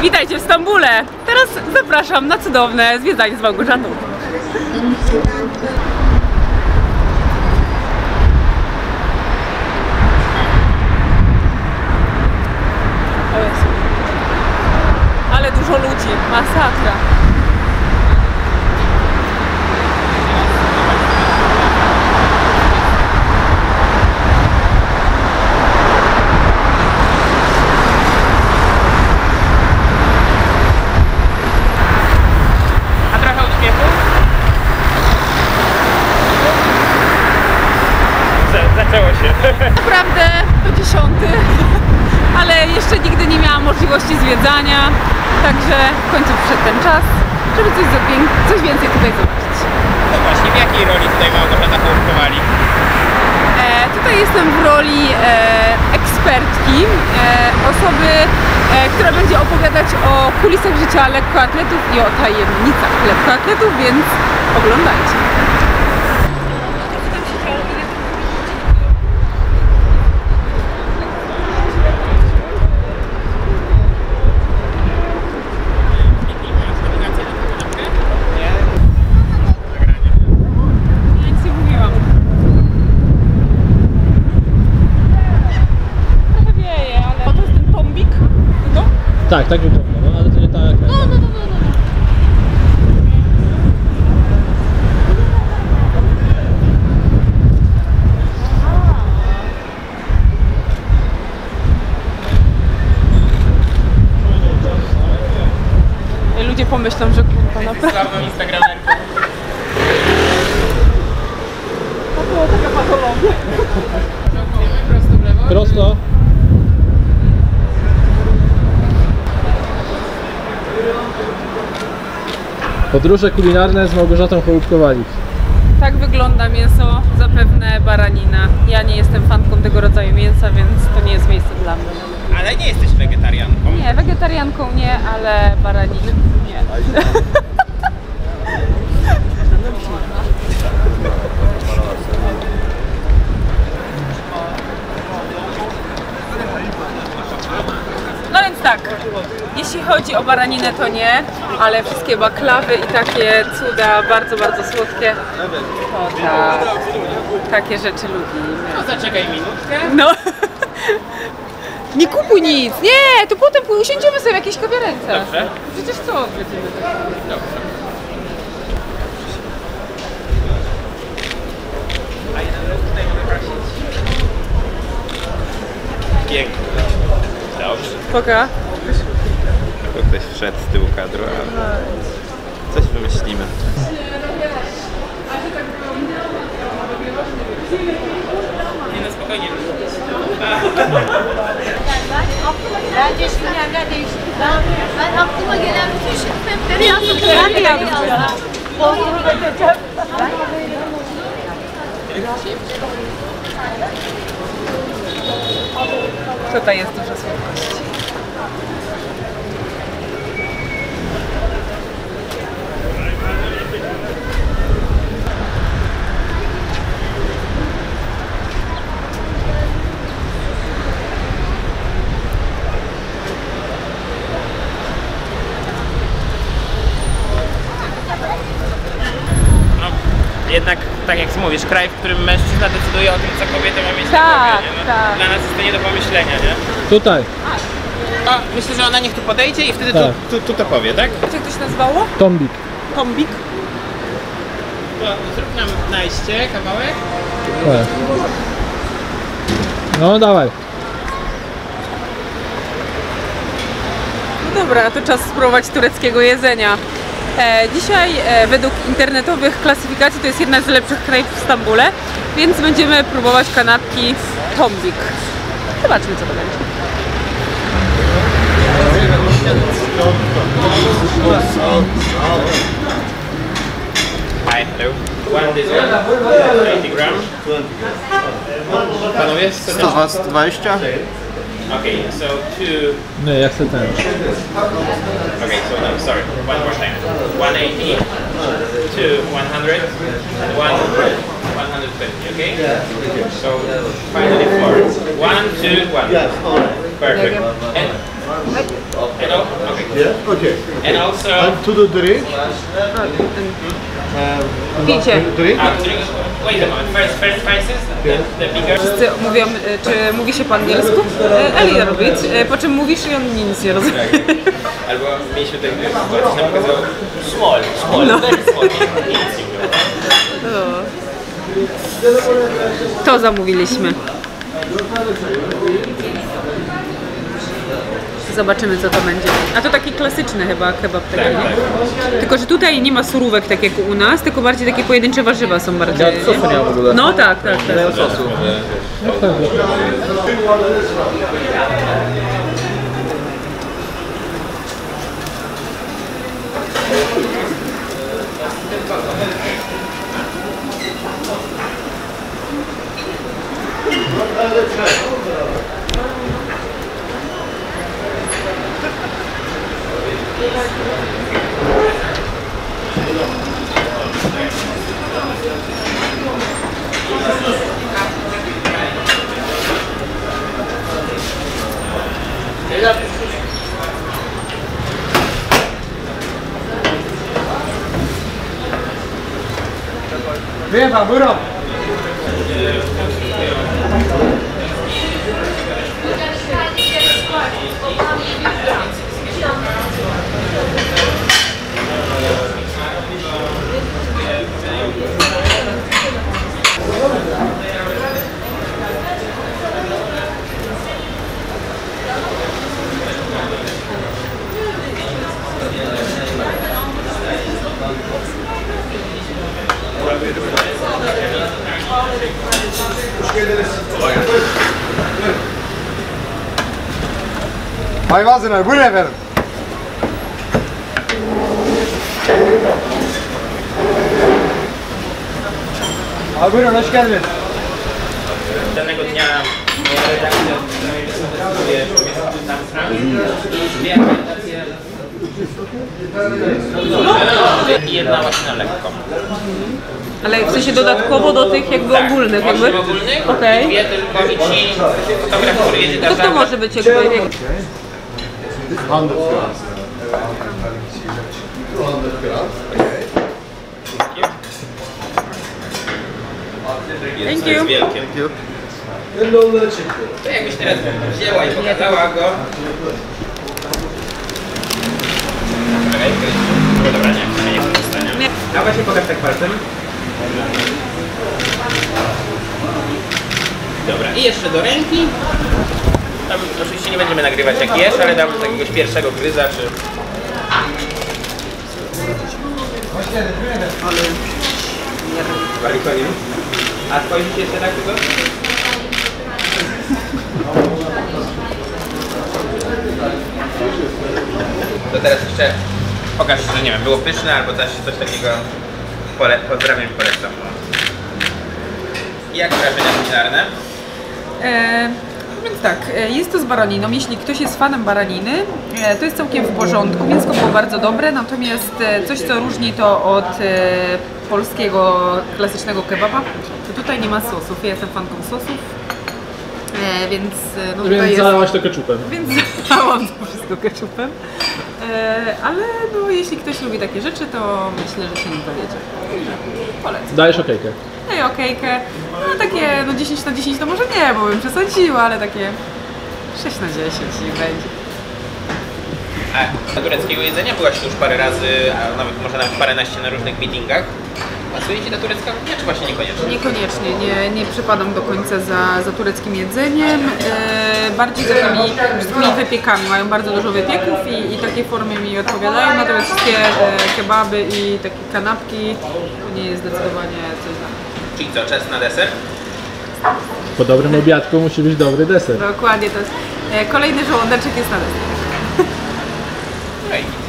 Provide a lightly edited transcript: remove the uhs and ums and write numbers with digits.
Witajcie w Stambule! Teraz zapraszam na cudowne zwiedzanie z Małgorzatą. Ale dużo ludzi, masakra. Zaczęło się. Naprawdę to 10, ale jeszcze nigdy nie miałam możliwości zwiedzania, także w końcu przyszedł ten czas, żeby coś więcej tutaj zobaczyć. No właśnie, w jakiej roli tutaj Małgorzata Hołówkowalik? Tutaj jestem w roli ekspertki, osoby, która będzie opowiadać o kulisach życia lekkoatletów i o tajemnicach lekkoatletów, więc oglądajcie. Tak, tak wygląda, no ale to nie tak. Ludzie pomyślą, że kurwa naprawdę. Sławną instagramerką. To była taka patologia. Prosto w lewo? Prosto. Podróże kulinarne z Małgorzatą Hołówkowalik. Tak wygląda mięso, zapewne baranina. Ja nie jestem fanką tego rodzaju mięsa, więc to nie jest miejsce dla mnie. Ale nie jesteś wegetarianką. Nie, wegetarianką nie, ale baraniny nie. No więc tak, jeśli chodzi o baraninę to nie, ale wszystkie baklawy i takie cuda, bardzo, bardzo słodkie, to tak, takie rzeczy lubimy. No zaczekaj minutkę. No. Nie kupuj nic, nie, to potem usiądziemy sobie w jakiejś kawiarence. Dobrze. Przecież co odwiedzimy? Dobrze. A jeden rok tutaj mogę prosić. Pięknie. Dobrze. Poka. Tylko ktoś wszedł z tyłu kadru, ale coś wymyślimy. Nie no, spokojnie. Bence şimdi yerler değişti. Ben aklıma gelen bütün şirketleri yazdım. Ben de yazdım. Bozdurup edeceğim. Tutaj jest dużo słodkości. Jednak, tak jak mówisz, kraj, w którym mężczyzna decyduje o tym, co kobieta ma mieć na Tak, głowie, nie? No, tak. dla nas jest to nie do pomyślenia, nie? Tutaj. O, myślę, że ona niech tu podejdzie i wtedy Tak. tu to powie, tak? Jak to się nazywało? Tombik. Tombik? To zrób nam najście, kawałek. Tak. No dawaj. No dobra, to czas spróbować tureckiego jedzenia. Dzisiaj według internetowych klasyfikacji to jest jedna z lepszych knajp w Stambule, więc będziemy próbować kanapki tombik. Zobaczmy, co to będzie. Hi, hello. One this one, 80 gram. Panowie, 120? Okay, so two. Nie, ja chcę ten. Okay, so no, sorry. One more time. 180, 2 100, and 150. Okay. So finally 4. 1, 2, 1. Perfect. And Yeah. Okay. And also And to the drink. Picie. Drink. wait a moment. First prices, the bigger. Wszyscy mówią, czy mówi się po angielsku? A little bit. Po czym mówisz i on nic nie rozumie. Albo mieliśmy tutaj sytuację, nam pokazał small, very small. Nic nie było. To zamówiliśmy. Zobaczymy, co to będzie. A to taki klasyczny chyba kebab taki, nie? Tylko, że tutaj nie ma surówek tak jak u nas, tylko bardziej takie pojedyncze warzywa są bardziej. Ja sosu nie ma w ogóle. No tak. Nie mają sosu. Viva, bro. Hayvansınlar, buyurun efendim. Abi buyurun, hoş geldiniz. Danego dnia redakcja prezentuje tam dwie akredytacje i jedna właśnie na lekko. Ale w sensie dodatkowo do tych jakby ogólnych, jakby? 8 ogólnych, Okej. dwie tylko i ci fotograf, który jedzie To na kto może być jakby? 100 grams. 200 grams. Thank To jest you. wielkie. To jakbyś teraz wzięła i pokazała go. Dobra, nie pozostanie. Nie. A właśnie pokaż tak palcem. Dobra, i jeszcze do ręki. Tam oczywiście nie będziemy nagrywać jak jesz, ale dam jakiegoś pierwszego gryza, czy... Wali koniu. A spojrzysz jeszcze tak tylko? To teraz jeszcze pokaż, że nie wiem, było pyszne albo coś takiego. Pozdrawiam i polecam. I jak wrażenia kulinarne? Więc tak, jest to z baraniną. Jeśli ktoś jest fanem baraniny, to jest całkiem w porządku. Mięsko było bardzo dobre, natomiast coś, co różni to od polskiego klasycznego kebaba, to tutaj nie ma sosów. Ja jestem fanką sosów, więc no tutaj Więc jest... zalałaś to keczupem. Więc zalałam to wszystko keczupem. Ale no, jeśli ktoś lubi takie rzeczy, to myślę, że się nie dowiedzie. Polecam. Dajesz okejkę. Daję okejkę. No takie no 10 na 10 to może nie, bo bym przesadziła, ale takie 6 na 10 niech będzie. A tureckiego jedzenia byłaś już parę razy, a nawet może nawet paręnaście na różnych meetingach. Pasuje Ci ta turecka kuchnia, czy właśnie niekoniecznie? Niekoniecznie, nie przypadam do końca za tureckim jedzeniem, bardziej za tymi wszystkimi wypiekami. Mają bardzo dużo wypieków i takie formy mi odpowiadają, natomiast wszystkie kebaby i takie kanapki to nie jest zdecydowanie coś dla mnie. Czyli co, czas na deser? Po dobrym obiadku musi być dobry deser. Dokładnie, to jest kolejny żołądeczek jest na deser. Hej.